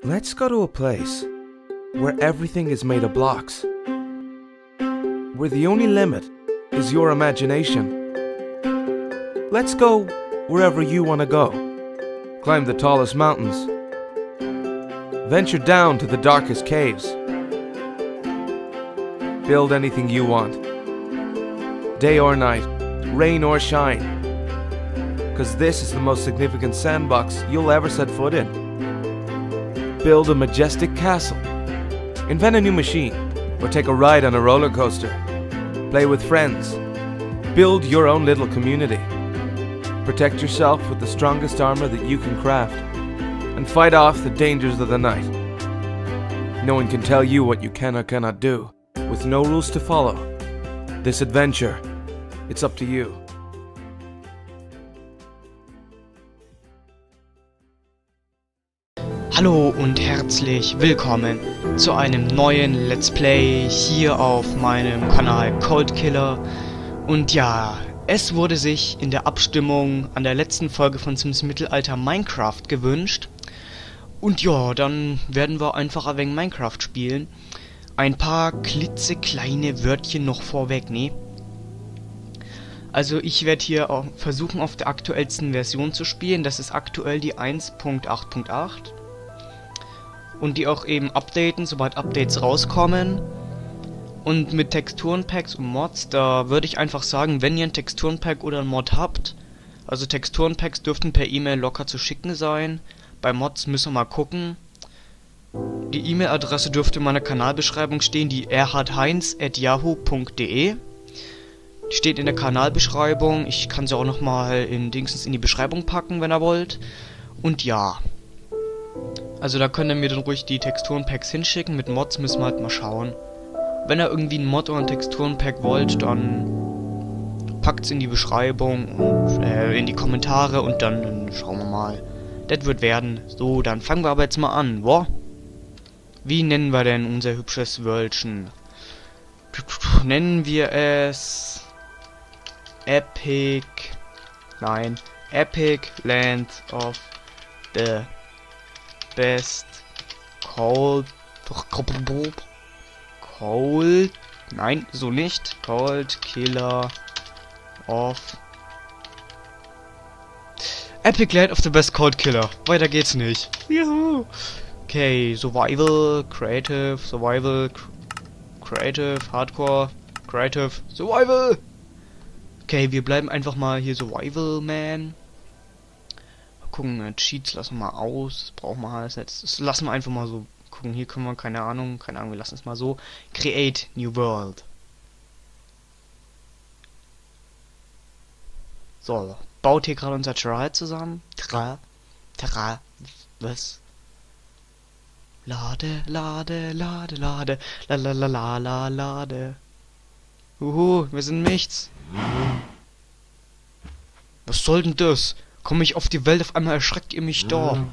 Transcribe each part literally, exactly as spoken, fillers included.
Let's go to a place where everything is made of blocks, where the only limit is your imagination. Let's go wherever you want to go. Climb the tallest mountains. Venture down to the darkest caves. Build anything you want. Day or night, rain or shine. Because this is the most significant sandbox you'll ever set foot in. Build a majestic castle. Invent a new machine. Or take a ride on a roller coaster. Play with friends. Build your own little community. Protect yourself with the strongest armor that you can craft. And fight off the dangers of the night. No one can tell you what you can or cannot do. With no rules to follow. This adventure, it's up to you. Hallo und herzlich willkommen zu einem neuen Let's Play hier auf meinem Kanal Coldkiller. Und ja, es wurde sich in der Abstimmung an der letzten Folge von Sims Mittelalter Minecraft gewünscht. Und ja, dann werden wir einfach ein wenig Minecraft spielen. Ein paar klitzekleine Wörtchen noch vorweg, ne? Also ich werde hier auch versuchen, auf der aktuellsten Version zu spielen. Das ist aktuell die eins Punkt acht Punkt acht. Und die auch eben updaten, sobald Updates rauskommen. Und mit Texturenpacks und Mods, da würde ich einfach sagen, wenn ihr ein Texturenpack oder ein Mod habt, also Texturenpacks dürften per E-Mail locker zu schicken sein. Bei Mods müssen wir mal gucken. Die E-Mail-Adresse dürfte in meiner Kanalbeschreibung stehen, die erhardheinz at yahoo punkt de. Die steht in der Kanalbeschreibung. Ich kann sie auch nochmal in Dingsens in die Beschreibung packen, wenn ihr wollt. Und ja. Also da könnt ihr mir dann ruhig die Texturenpacks hinschicken. Mit Mods müssen wir halt mal schauen. Wenn ihr irgendwie ein Mod oder ein Texturenpack wollt, dann packt es in die Beschreibung und äh, in die Kommentare und dann, dann schauen wir mal. Das wird werden. So, dann fangen wir aber jetzt mal an. Wow. Wie nennen wir denn unser hübsches Wörtchen? Nennen wir es Epic. Nein. Epic Land of the Best Cold. Cold. Nein, so nicht. Cold Killer of. Epic Land of the Best Cold Killer. Weiter geht's nicht. Juhu. Okay, Survival, Creative, Survival, Creative, Hardcore, Creative, Survival. Okay, wir bleiben einfach mal hier Survival, man. Mal gucken, Cheats lassen wir mal aus. Das brauchen wir halt jetzt. Das lassen wir einfach mal so. Gucken, hier können wir, keine Ahnung, keine Ahnung, wir lassen es mal so. Create New World. So, baut hier gerade unser Terrain zusammen. Terrain, Terrain, was? Lade, lade, lade, lade, la la la la la lade. Uhu, wir sind nichts. Was soll denn das? Komme ich auf die Welt, auf einmal erschreckt ihr mich da.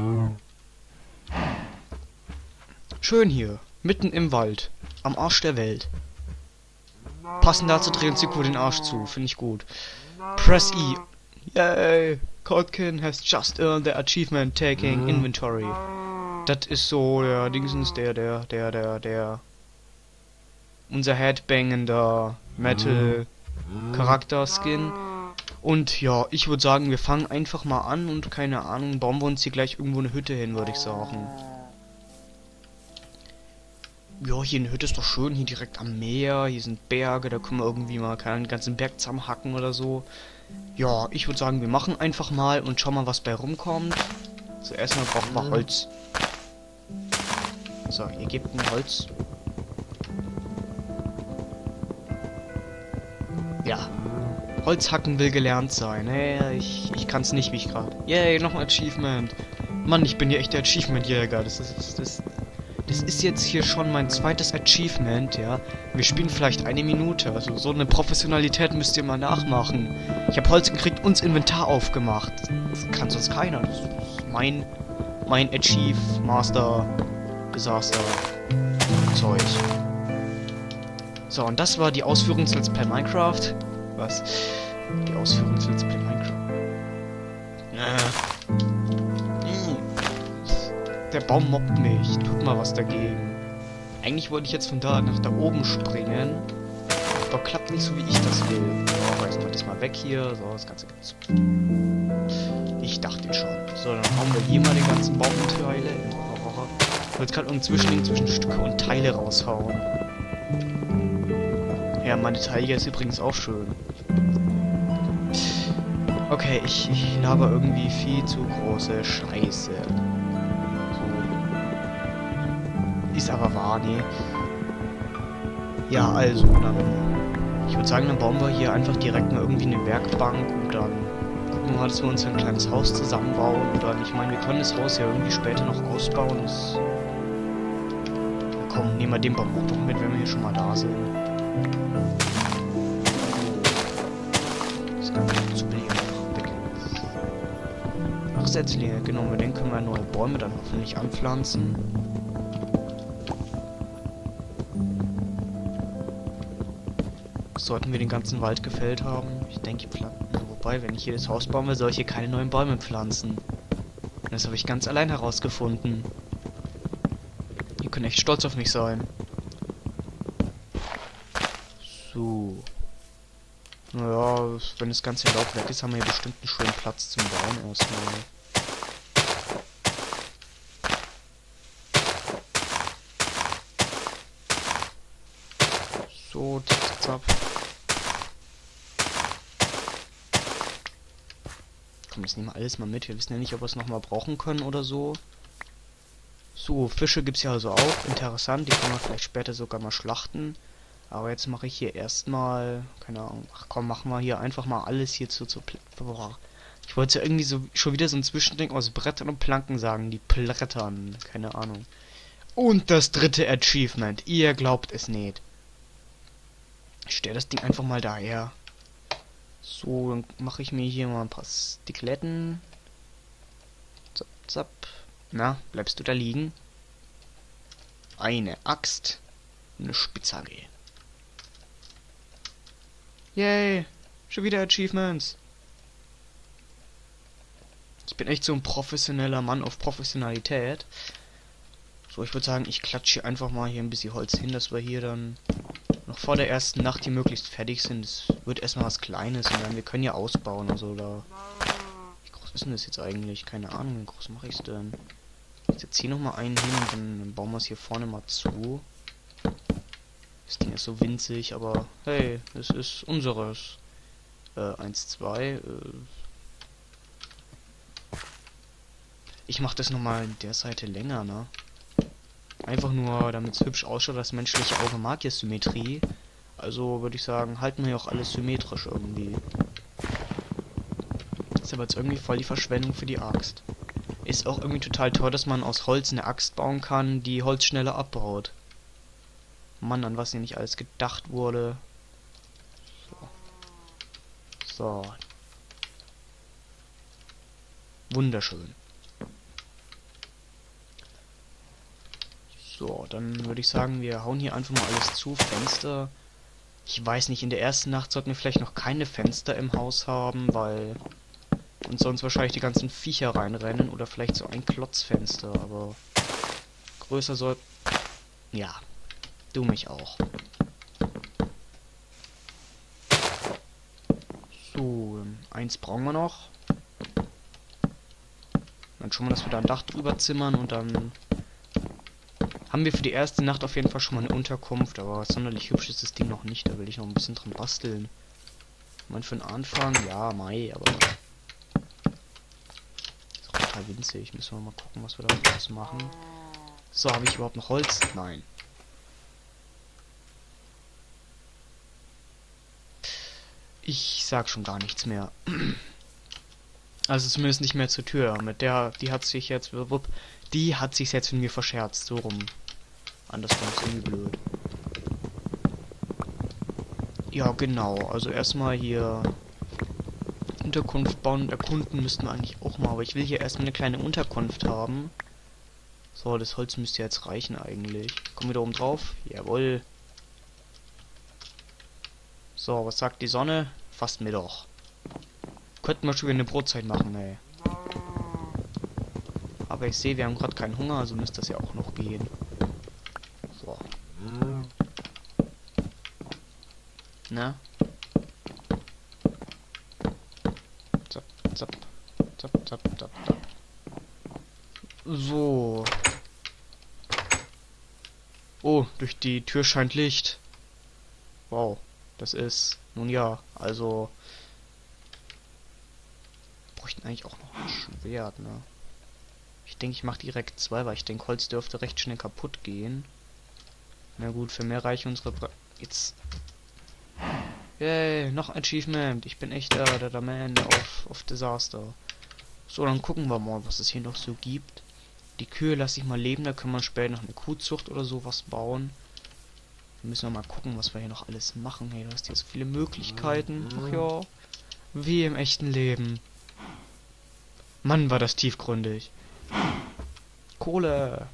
Schön hier, mitten im Wald, am Arsch der Welt. Passend dazu drehen Zico den Arsch zu, finde ich gut. Press E. Yay! Coldkin has just earned the achievement taking inventory. Das ist so der Dingsens, der, der, der, der, der. Unser headbangender Metal Charakter-Skin. Und ja, ich würde sagen, wir fangen einfach mal an und keine Ahnung, bauen wir uns hier gleich irgendwo eine Hütte hin, würde ich sagen. Ja, hier eine Hütte ist doch schön, hier direkt am Meer, hier sind Berge, da können wir irgendwie mal keinen ganzen Berg zusammenhacken oder so. Ja, ich würde sagen, wir machen einfach mal und schauen mal, was bei rumkommt. Zuerst mal brauchen wir Holz. So, ihr gebt mir Holz. Ja. Holzhacken will gelernt sein. Hey, ich, ich kann es nicht, wie ich gerade. Yay, noch ein Achievement. Mann, ich bin hier echt der Achievement-Jäger. Das ist, das, das, das ist jetzt hier schon mein zweites Achievement, ja. Wir spielen vielleicht eine Minute. Also so eine Professionalität müsst ihr mal nachmachen. Ich habe Holz gekriegt und das Inventar aufgemacht. Das kann sonst keiner. Das ist mein, mein Achieve Master Disaster Zeug. So, und das war die Ausführung zu Let's Play Minecraft. Was? Die Ausführung zu Let's Play Minecraft. Äh. Der Baum mobbt mich. Tut mal was dagegen. Eigentlich wollte ich jetzt von da nach da oben springen. Aber klappt nicht so, wie ich das will. So, aber erstmal das mal weg hier. So, das Ganze gibt's. Ich dachte schon. So, dann hauen wir hier mal den ganzen Baumteile. Ich wollte gerade irgendein Zwischending zwischen Stücke und Teile raushauen. Ja, meine Teile ist übrigens auch schön. Okay, ich, ich laber irgendwie viel zu große Scheiße. So. Ist aber wahr, nee. Ja, also, dann... Ich würde sagen, dann bauen wir hier einfach direkt mal irgendwie eine Werkbank und dann gucken wir mal, dass wir uns ein kleines Haus zusammenbauen. Und dann, ich meine, wir können das Haus ja irgendwie später noch ausbauen. Das... Ja, komm, nehmen wir den Baum auch noch mit, wenn wir hier schon mal da sind. Das kann man zu belegen. Ach, Setzlinge, genau, mit denen können wir neue Bäume dann hoffentlich anpflanzen. Sollten wir den ganzen Wald gefällt haben. Ich denke, pflanzen. Wobei, wenn ich hier das Haus bauen will, soll ich hier keine neuen Bäume pflanzen. Das habe ich ganz allein herausgefunden. Ihr könnt echt stolz auf mich sein. So. Naja, wenn das ganze Laub weg ist, haben wir hier bestimmt einen schönen Platz zum Bauen erstmal. So, zap, zap. Komm, das nehmen wir alles mal mit. Wir wissen ja nicht, ob wir es nochmal brauchen können oder so. So, Fische gibt es ja also auch. Interessant, die können wir vielleicht später sogar mal schlachten. Aber jetzt mache ich hier erstmal, keine Ahnung, ach komm, machen wir hier einfach mal alles hier zu, zu boah. Ich wollte ja irgendwie so schon wieder so ein Zwischending aus Brettern und Planken sagen, die Brettern, keine Ahnung. Und das dritte Achievement, ihr glaubt es nicht. Ich stelle das Ding einfach mal daher. So, dann mache ich mir hier mal ein paar Stikletten. Zap, zap. Na, bleibst du da liegen? Eine Axt. Eine Spitzhacke. Yay! Schon wieder Achievements. Ich bin echt so ein professioneller Mann auf Professionalität. So, ich würde sagen, ich klatsche hier einfach mal hier ein bisschen Holz hin, dass wir hier dann noch vor der ersten Nacht hier möglichst fertig sind. Es wird erstmal was Kleines und dann wir können ja ausbauen. Also da. Wie groß ist denn das jetzt eigentlich? Keine Ahnung, wie groß mache ich es denn? Ich setze hier nochmal einen hin und dann, dann bauen wir es hier vorne mal zu. Das Ding ist so winzig, aber hey, es ist unseres. Äh, eins, zwei. Äh ich mache das nochmal in der Seite länger, ne? Einfach nur, damit es hübsch ausschaut, das menschliche Auge mag ja Symmetrie. Also würde ich sagen, halten wir ja auch alles symmetrisch irgendwie. Ist aber jetzt irgendwie voll die Verschwendung für die Axt. Ist auch irgendwie total toll, dass man aus Holz eine Axt bauen kann, die Holz schneller abbaut. Mann, an was hier nicht alles gedacht wurde. So. So. Wunderschön. So, dann würde ich sagen, wir hauen hier einfach mal alles zu. Fenster. Ich weiß nicht, in der ersten Nacht sollten wir vielleicht noch keine Fenster im Haus haben, weil uns sonst wahrscheinlich die ganzen Viecher reinrennen. Oder vielleicht so ein Klotzfenster, aber größer soll... Ja, du mich auch. So, eins brauchen wir noch. Dann schauen wir, dass wir da ein Dach drüber zimmern und dann haben wir für die erste Nacht auf jeden Fall schon mal eine Unterkunft, aber sonderlich hübsch ist das Ding noch nicht, da will ich noch ein bisschen dran basteln. Ich meine, für den Anfang, ja, Mai, aber ist auch total winzig. Müssen wir mal gucken, was wir da draus machen. So, habe ich überhaupt noch Holz? Nein. Ich sag schon gar nichts mehr. Also zumindest nicht mehr zur Tür. Mit der, die hat sich jetzt, die hat sich jetzt von mir verscherzt, so rum. Andersrum ist irgendwie blöd. Ja, genau. Also erstmal hier Unterkunft bauen und erkunden müssten wir eigentlich auch mal. Aber ich will hier erstmal eine kleine Unterkunft haben. So, das Holz müsste jetzt reichen eigentlich. Kommen wir da oben drauf? Jawohl. So, was sagt die Sonne? Fasst mir doch. Könnten wir schon wieder eine Brotzeit machen, ey. Aber ich sehe, wir haben gerade keinen Hunger, also müsste das ja auch noch gehen. So. Na? Zap, zap, zap, zap, zap, zap. So. Oh, durch die Tür scheint Licht. Wow, das ist... Nun ja, also... Bräuchten eigentlich auch noch ein Schwert, ne? Ich denke, ich mache direkt zwei, weil ich denke, Holz dürfte recht schnell kaputt gehen. Na gut, für mehr reichen unsere... Bra Jetzt... Yay, noch Achievement. Ich bin echt der, der, der Man of, of Disaster. So, dann gucken wir mal, was es hier noch so gibt. Die Kühe lasse ich mal leben, da können wir später noch eine Kuhzucht oder sowas bauen. Dann müssen wir mal gucken, was wir hier noch alles machen. Hey, du hast hier so viele Möglichkeiten. Ach ja, wie im echten Leben. Mann, war das tiefgründig. Kohle.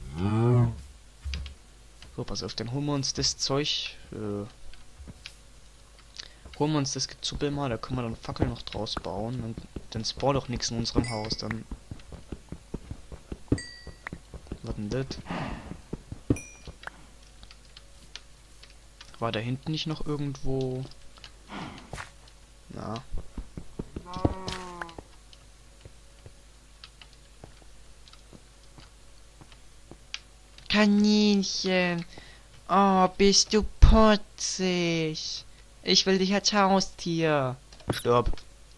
So, pass auf, dann holen wir uns das Zeug. Äh, holen wir uns das Gezuppel mal, da können wir dann Fackeln noch draus bauen. Dann, dann spawnt doch nichts in unserem Haus. Dann. Was denn das? War da hinten nicht noch irgendwo? Na. Kaninchen. Oh, bist du putzig. Ich will dich als Haustier. Stopp.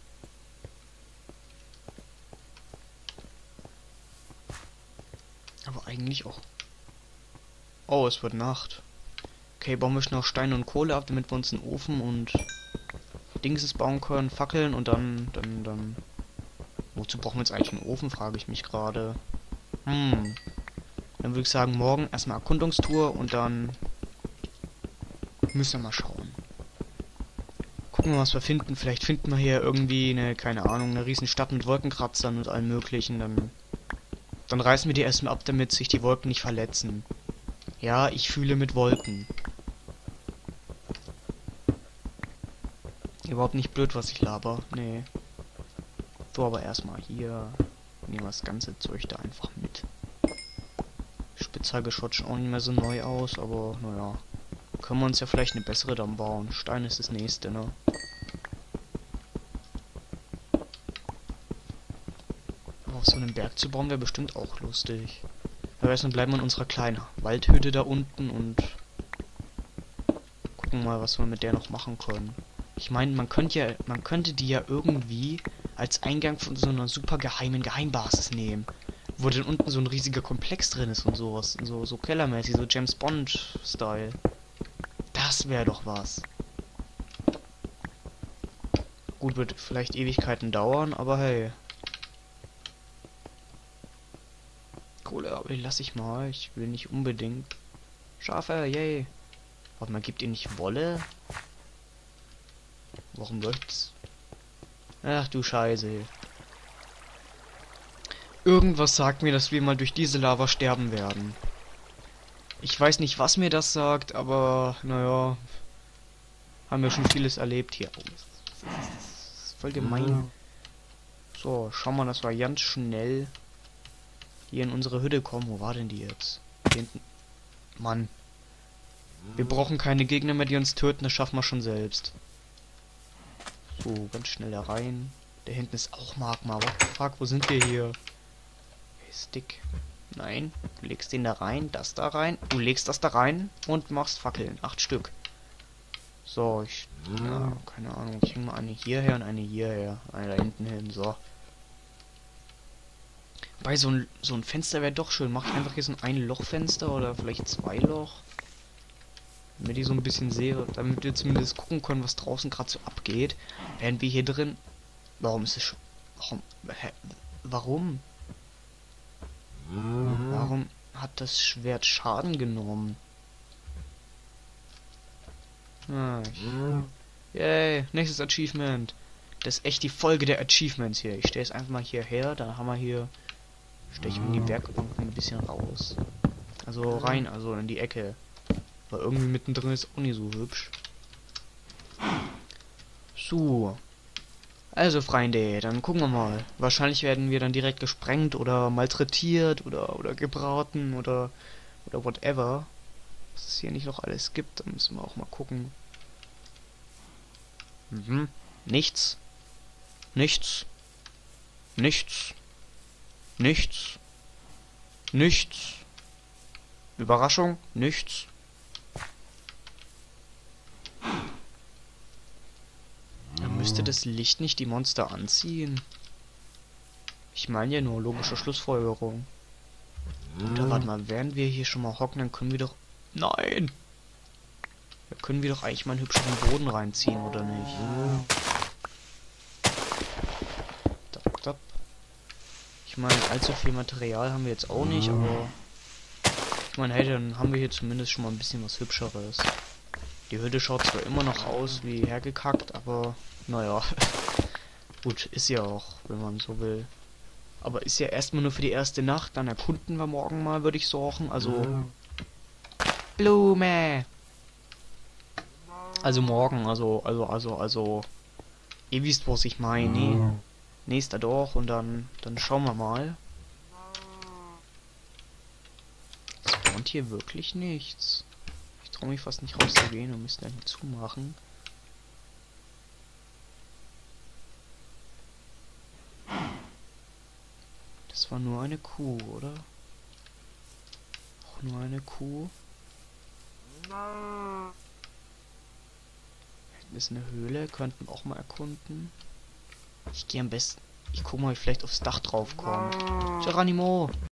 Aber eigentlich auch. Oh, es wird Nacht. Okay, bauen wir schnell noch Steine und Kohle ab, damit wir uns einen Ofen und Dingses bauen können, Fackeln und dann, dann, dann... Wozu brauchen wir jetzt eigentlich einen Ofen, frage ich mich gerade. Hm. Dann würde ich sagen, morgen erstmal Erkundungstour und dann müssen wir mal schauen. Gucken wir, was wir finden. Vielleicht finden wir hier irgendwie eine, keine Ahnung, eine riesen Stadt mit Wolkenkratzern und allem möglichen. Dann, dann reißen wir die erstmal ab, damit sich die Wolken nicht verletzen. Ja, ich fühle mit Wolken. Überhaupt nicht blöd, was ich laber. Nee. So, aber erstmal hier. Nehmen wir das ganze Zeug da einfach mit. Spitzhacke schaut schon auch nicht mehr so neu aus, aber naja. Können wir uns ja vielleicht eine bessere dann bauen. Stein ist das nächste, ne? Aber auf so einem Berg zu bauen wäre bestimmt auch lustig. Aber erstmal bleiben wir in unserer kleinen Waldhütte da unten und gucken mal, was wir mit der noch machen können. Ich meine, man könnte ja, man könnte die ja irgendwie als Eingang von so einer super geheimen Geheimbasis nehmen. Wo dann unten so ein riesiger Komplex drin ist und sowas. So, so kellermäßig, so James Bond-Style. Das wäre doch was. Gut, wird vielleicht Ewigkeiten dauern, aber hey. Kohle, aber die lasse ich mal. Ich will nicht unbedingt. Schafe, yay. Warte mal, gibt ihr nicht Wolle? Warum läuft's? Ach du Scheiße. Irgendwas sagt mir, dass wir mal durch diese Lava sterben werden. Ich weiß nicht, was mir das sagt, aber naja. Haben wir schon vieles erlebt hier. Oh, das ist voll gemein. So, schauen wir, dass wir ganz schnell hier in unsere Hütte kommen. Wo war denn die jetzt? Hier hinten. Mann. Wir brauchen keine Gegner mehr, die uns töten. Das schaffen wir schon selbst. So, ganz schnell da rein. Da hinten ist auch Magma. What the fuck, wo sind wir hier? Hey, Stick. Nein, du legst den da rein, das da rein. Du legst das da rein und machst Fackeln. Acht Stück. So, ich... Ja, keine Ahnung. Ich hänge mal eine hierher und eine hierher. Eine da hinten hin, so. Bei so ein, so ein Fenster wäre doch schön. Mach ich einfach hier so ein Ein-Loch-Fenster oder vielleicht zwei Loch. Damit ich so ein bisschen sehe, damit wir zumindest gucken können, was draußen gerade so abgeht. Während wir hier drin... Warum ist es schon... Warum... Hä? Warum? Warum hat das Schwert Schaden genommen? Ah, ich... Yay, nächstes Achievement. Das ist echt die Folge der Achievements hier. Ich stehe es einfach mal hierher, dann haben wir hier... Stechen wir die Werkbank ein bisschen raus. Also rein, also in die Ecke. Weil irgendwie mittendrin ist auch nicht so hübsch. So. Also, Freunde, dann gucken wir mal. Wahrscheinlich werden wir dann direkt gesprengt oder malträtiert oder oder gebraten oder oder whatever. Was es hier nicht noch alles gibt, da müssen wir auch mal gucken. Mhm. Nichts. Nichts. Nichts. Nichts. Nichts. Überraschung. Nichts. Dann müsste das Licht nicht die Monster anziehen. Ich meine ja nur logische Schlussfolgerung. Oder warte mal, während wir hier schon mal hocken, dann können wir doch... Nein! Da können wir doch eigentlich mal einen hübscheren Boden reinziehen, oder nicht? Dop, dop. Ich meine, allzu viel Material haben wir jetzt auch nicht, aber... Ich meine, hey, dann haben wir hier zumindest schon mal ein bisschen was Hübscheres. Die Hütte schaut zwar immer noch aus wie hergekackt, aber naja. Gut, ist ja auch, wenn man so will. Aber ist ja erstmal nur für die erste Nacht, dann erkunden wir morgen mal, würde ich sagen. Also... Blume! Also morgen, also, also, also, also... Ihr wisst, was ich meine. Nächster doch und dann, dann schauen wir mal. Spawnt hier wirklich nichts. Ich traue mich fast nicht rauszugehen und müssen dann zumachen. Das war nur eine Kuh, oder? Auch nur eine Kuh. Hinten ist eine Höhle, könnten wir auch mal erkunden. Ich gehe am besten. Ich gucke mal, ob ich vielleicht aufs Dach drauf komme. Geronimo!